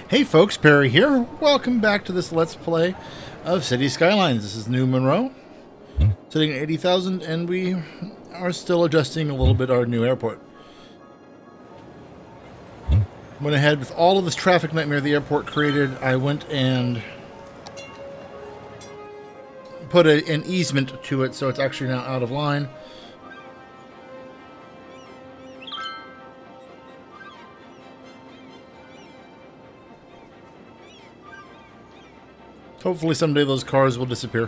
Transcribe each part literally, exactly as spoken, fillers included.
Hey folks, Peri here. Welcome back to this Let's Play of City Skylines. This is New Monroe, sitting at eighty thousand, and we are still adjusting a little bit our new airport. Went ahead with all of this traffic nightmare the airport created. I went and put a, an easement to it, so it's actually now out of line. Hopefully someday those cars will disappear.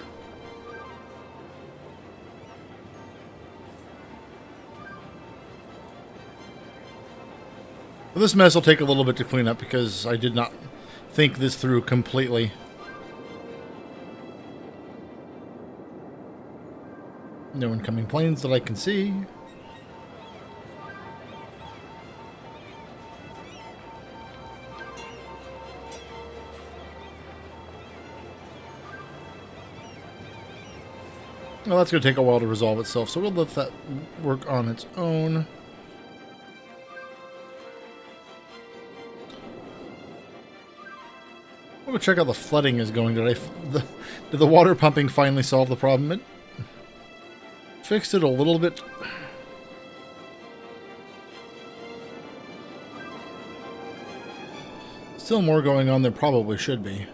Well, this mess will take a little bit to clean up because I did not think this through completely. No incoming planes that I can see. Well, that's going to take a while to resolve itself, so we'll let that work on its own. We'll go check how the flooding is going. Did I, the, did the water pumping finally solve the problem? It fixed it a little bit. Still more going on there probably should be.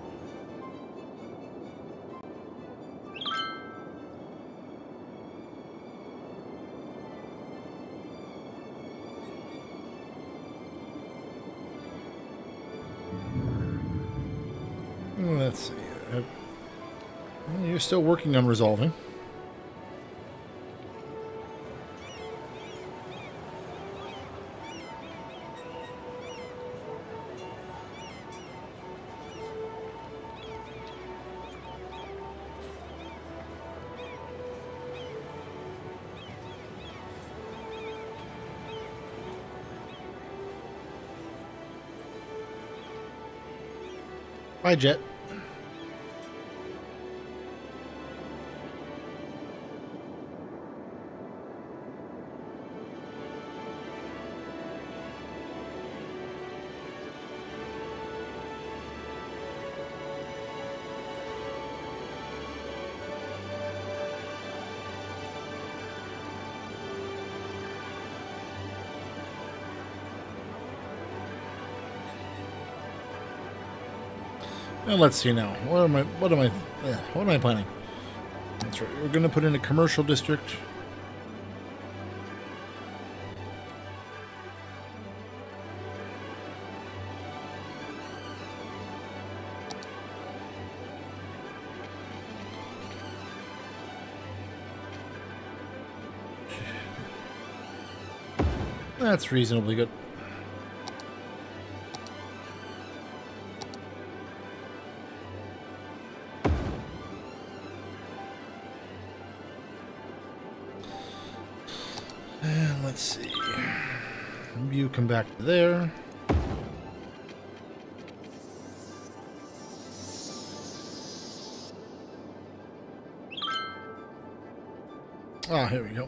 Let's see. Uh, well, you're still working on resolving. Bye, Jet. Well, let's see now. What am I? What am I? Yeah, what am I planning? That's right. We're going to put in a commercial district. That's reasonably good. Let's see. You come back to there. Ah, here we go.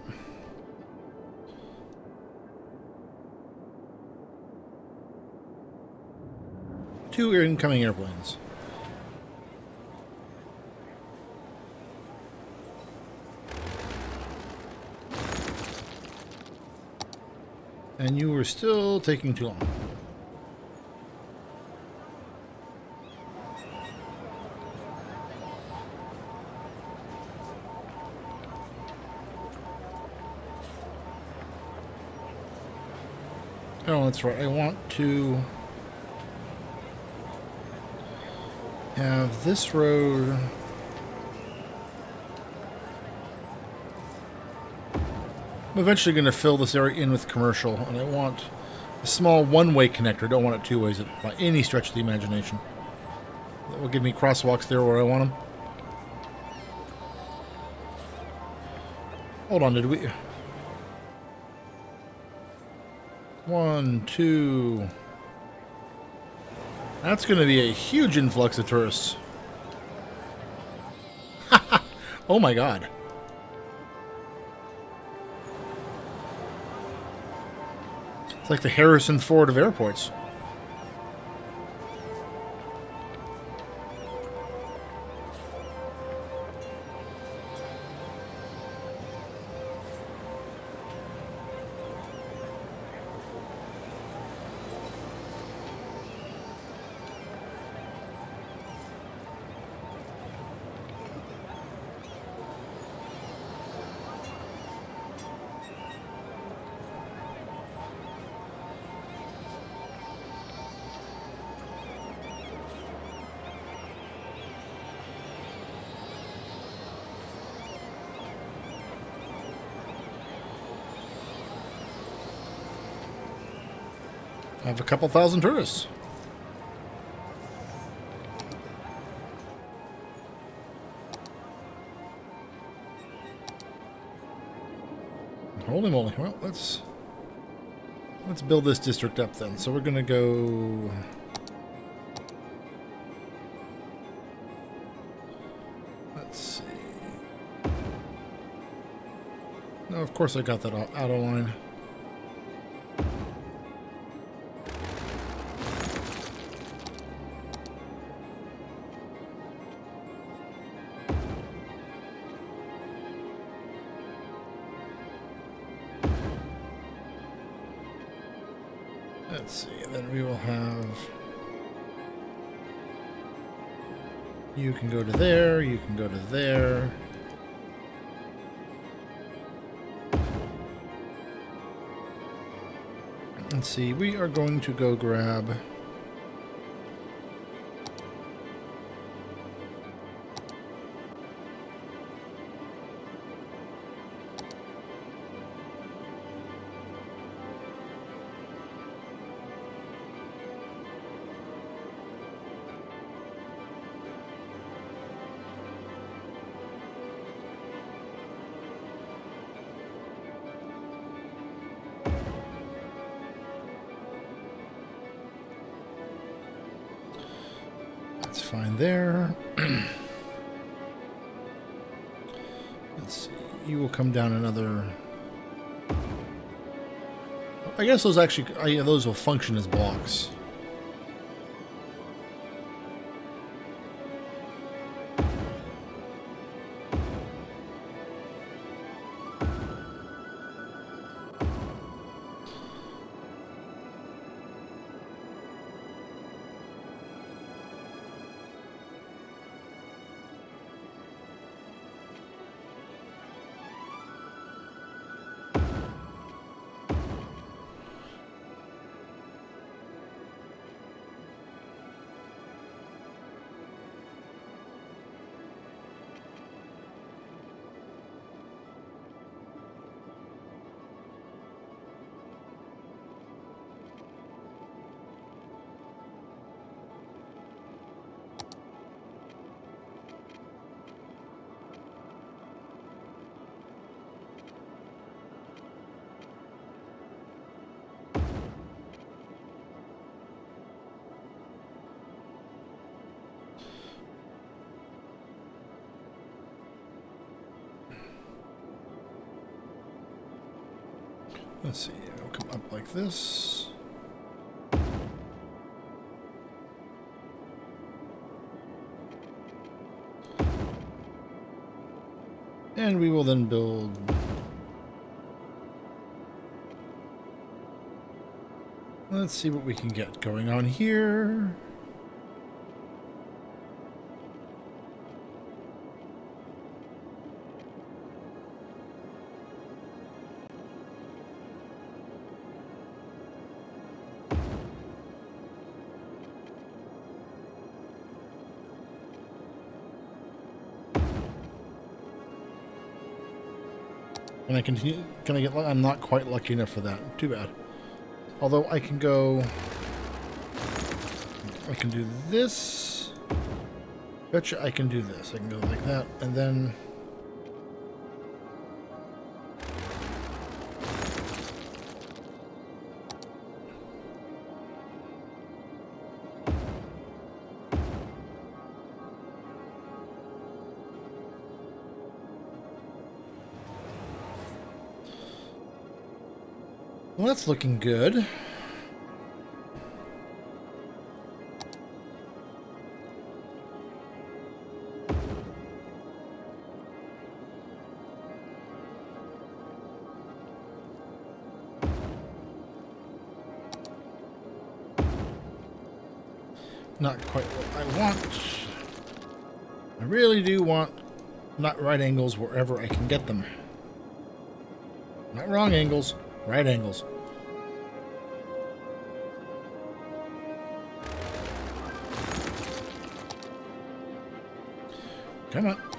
Two incoming airplanes. And you were still taking too long. Oh, that's right. I want to have this road. I'm eventually going to fill this area in with commercial, and I want a small one-way connector. I don't want it two ways by any stretch of the imagination. That will give me crosswalks there where I want them. Hold on, did we... One, two... That's going to be a huge influx of tourists. Oh my god. It's like the Harrison Ford of airports. have a couple thousand tourists. Holy moly. Well, let's let's build this district up then. So we're going to go... Let's see. No, of course I got that out of line. Let's see, and then we will have... You can go to there, you can go to there. Let's see, we are going to go grab... That's fine there. Let's see. You will come down another... I guess those actually... Uh, yeah, those will function as blocks. Let's see, it'll come up like this. And we will then build... Let's see what we can get going on here. Can I continue? Can I get? I'm not quite lucky enough for that. Too bad. Although I can go. I can do this. Betcha I can do this. I can go like that, and then. Well, that's looking good. Not quite what I want. I really do want not right angles wherever I can get them. Not wrong angles. Right angles. Come on.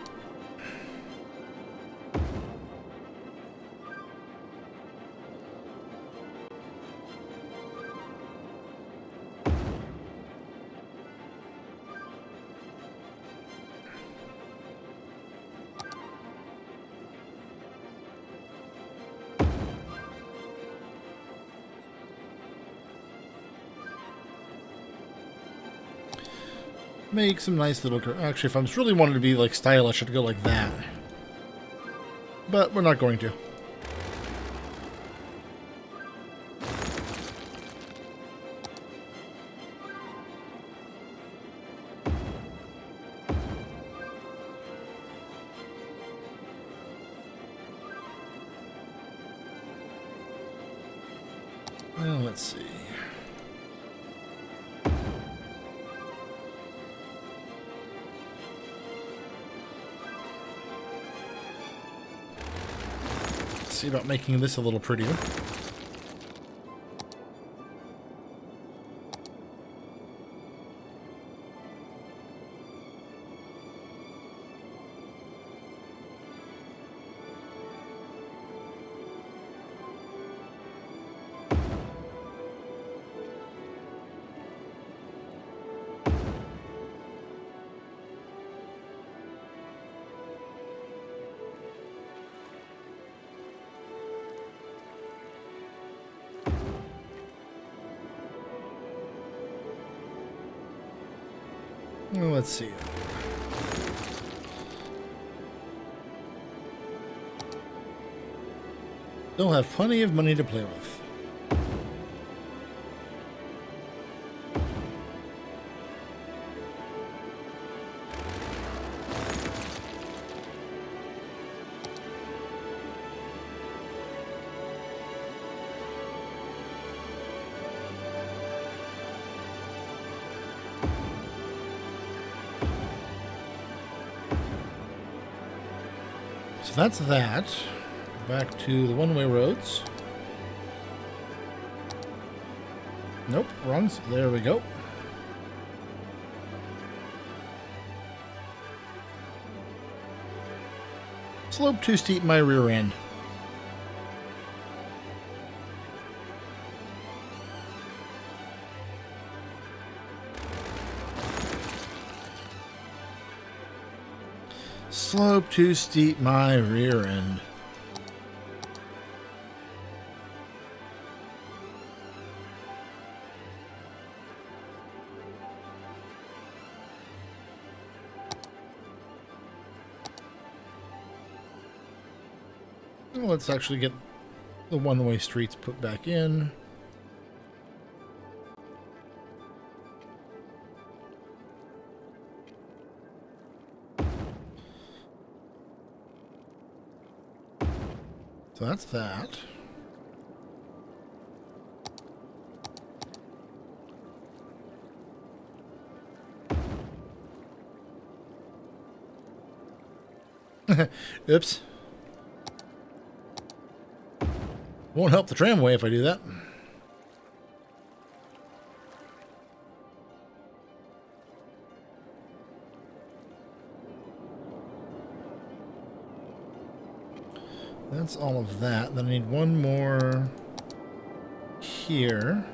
make some nice little... Actually, if I was really wanted to be like stylish, I'd go like that. But we're not going to. Well, let's see. See about making this a little prettier. Well, let's see. They'll have plenty of money to play with. So that's that. Back to the one-way roads. Nope, wrong. There we go. Slope too steep, my rear end. Slope too steep, my rear end. Well, let's actually get the one-way streets put back in. So that's that. Oops. Won't help the tramway if I do that. That's all of that. Then I need one more here.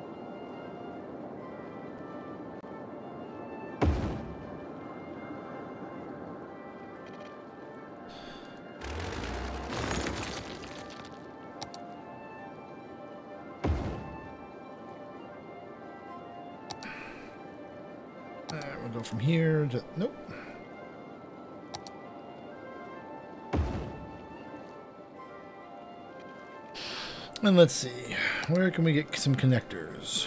Alright, we'll go from here to... Nope. And let's see, where can we get some connectors?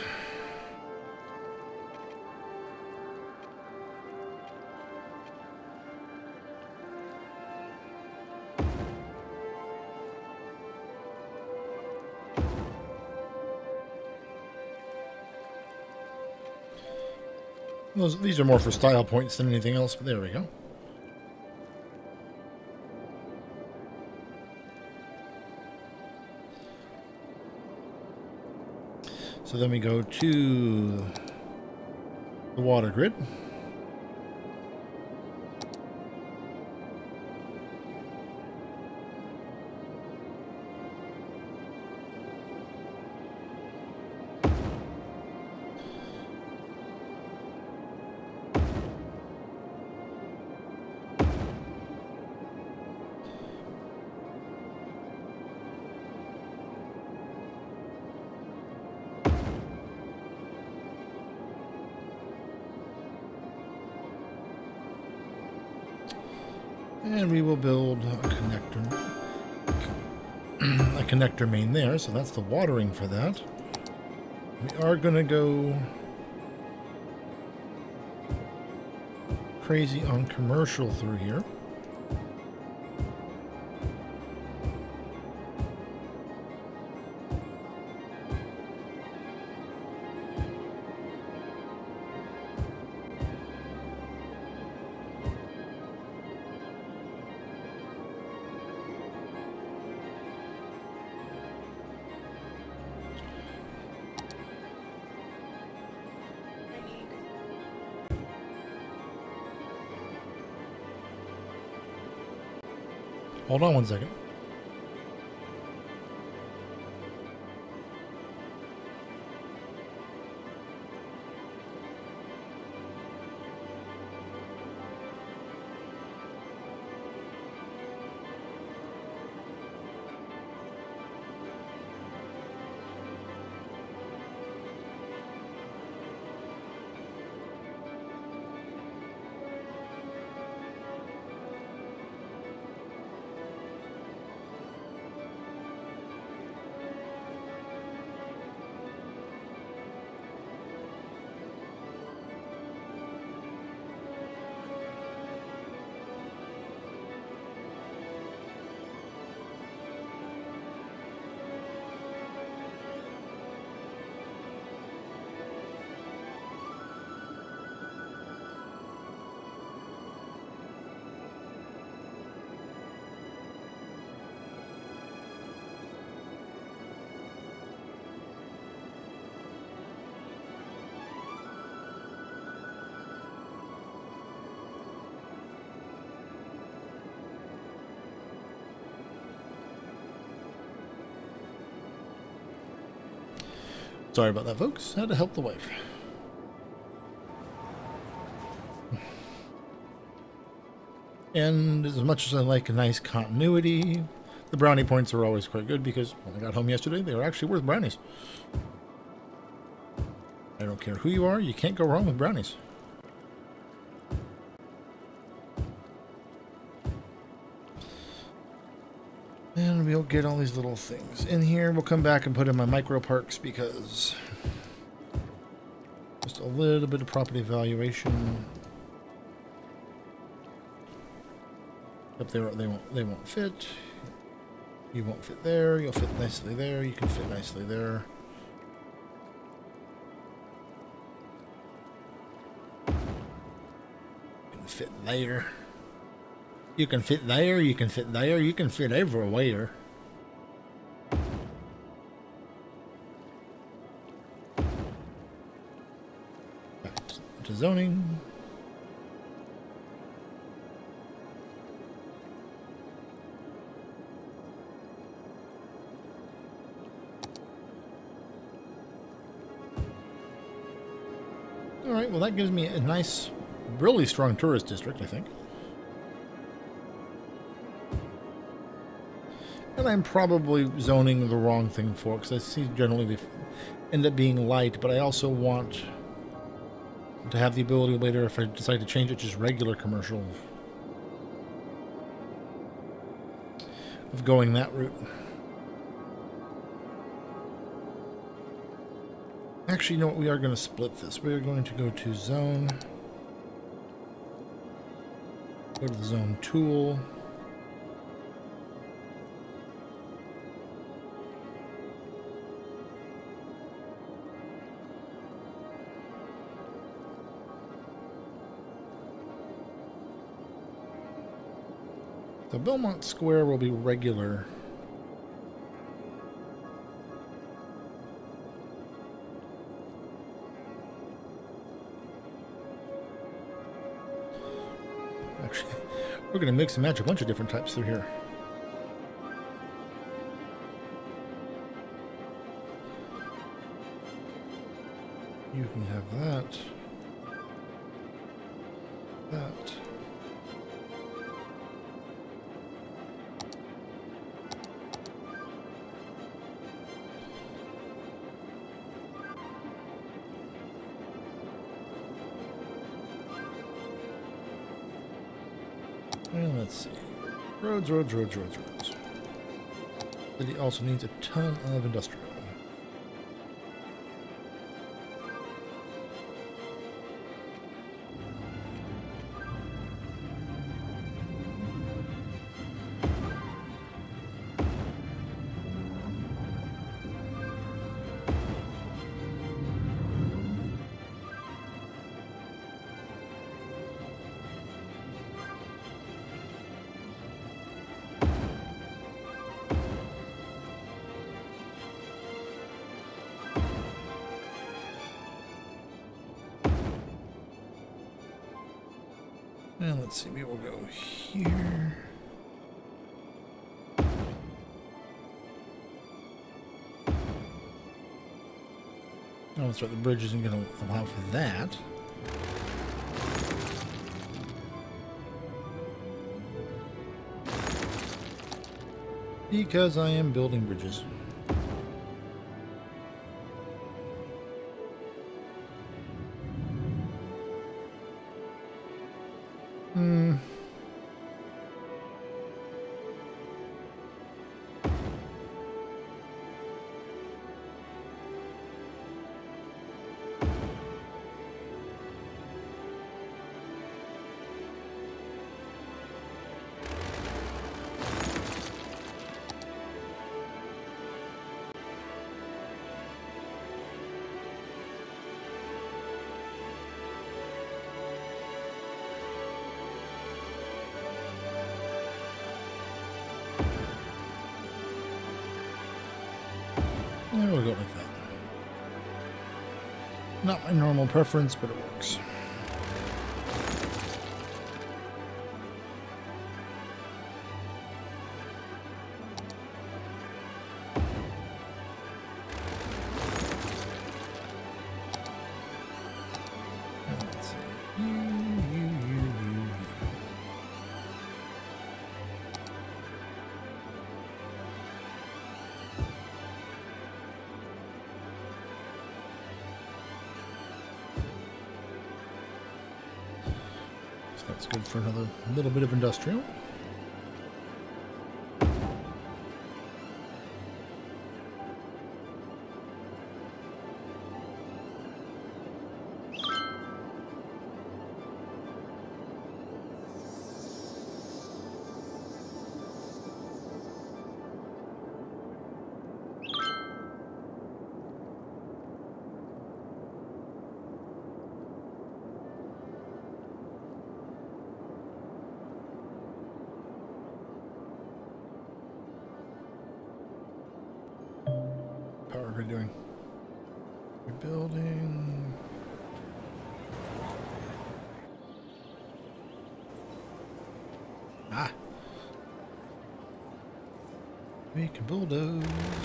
Those, these are more for style points than anything else, but there we go. So then we go to the water grid. And we will build a connector, a connector main there, so that's the watering for that. We are going to go crazy on commercial through here. Hold on one second. Sorry about that, folks. Had to help the wife. And as much as I like a nice continuity, the brownie points are always quite good because when I got home yesterday, they were actually worth brownies. I don't care who you are, you can't go wrong with brownies. And we'll get all these little things in here. We'll come back and put in my micro parks because just a little bit of property valuation. Up there, they won't. They won't fit. You won't fit there. You'll fit nicely there. You can fit nicely there. You can fit there. You can fit there, you can fit there, you can fit everywhere. Back to zoning. Alright, well that gives me a nice, really strong tourist district, I think. And I'm probably zoning the wrong thing for, because I see generally they end up being light, but I also want to have the ability later, if I decide to change it, just regular commercial, of going that route. Actually, you know what? We are going to split this. We are going to go to zone, go to the zone tool. So Belmont Square will be regular. Actually, we're going to mix and match a bunch of different types through here. You can have that. That. And let's see. Roads, roads, roads, roads, roads. City also needs a ton of industrial. And let's see, maybe we'll go here. Oh, that's right, the bridge isn't going to allow for that. Because I am building bridges. Hmm. Yeah, we'll go like that. Not my normal preference, but it works. Let's see. You, you, you, you, you. That's good for another little bit of industrial. Power grid doing? Rebuilding. Ah. We can bulldoze.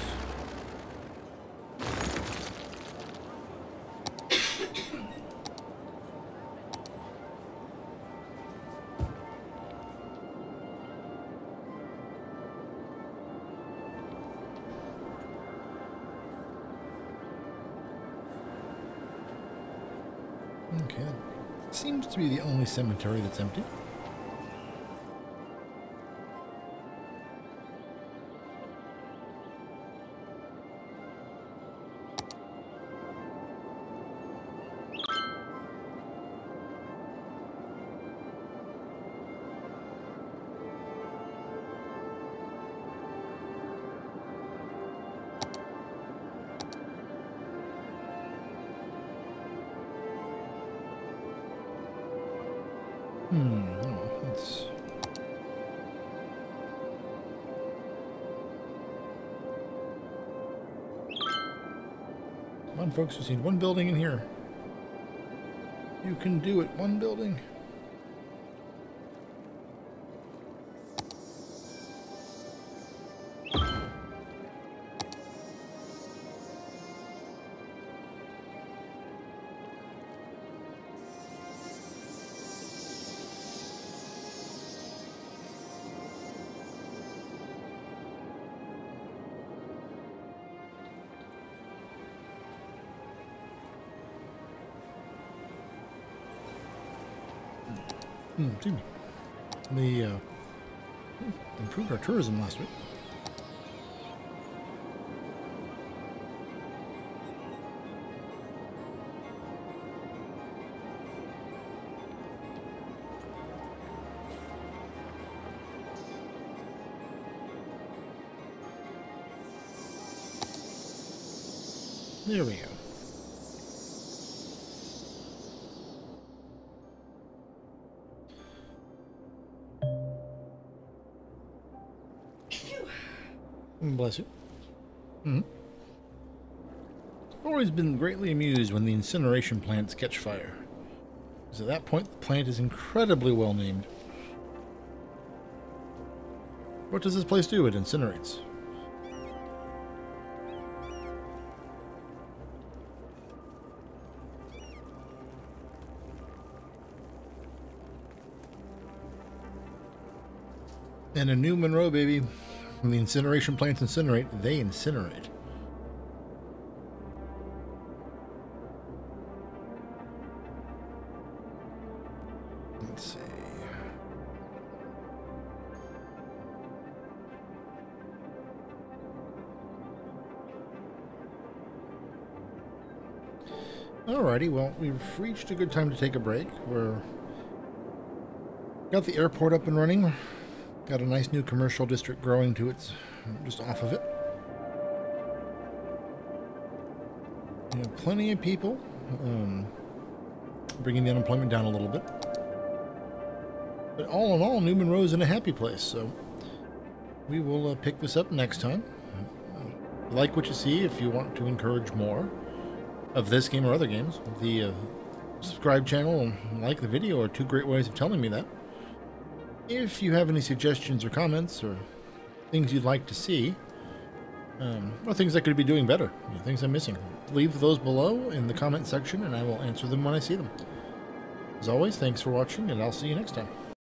Okay, seems to be the only cemetery that's empty. Hmm, oh, that's... Come on, folks, just need one building in here. You can do it, one building. Hmm, excuse me. We uh, improved our tourism last week. There we go. Bless you. Mm-hmm. I've always been greatly amused when the incineration plants catch fire, because at that point the plant is incredibly well named. What does this place do? It incinerates. And a new Monroe, baby. When the incineration plants incinerate, they incinerate. Let's see. Alrighty, well, we've reached a good time to take a break. We're got the airport up and running. Got a nice new commercial district growing to its just off of it. We have plenty of people, um, bringing the unemployment down a little bit. But all in all, New Monroe's in a happy place, so we will uh, pick this up next time. Like what you see. If you want to encourage more of this game or other games, the uh, subscribe channel and like the video are two great ways of telling me that. If you have any suggestions or comments or things you'd like to see, um, or things I could be doing better, you know, things I'm missing, leave those below in the comment section and I will answer them when I see them. As always, thanks for watching and I'll see you next time.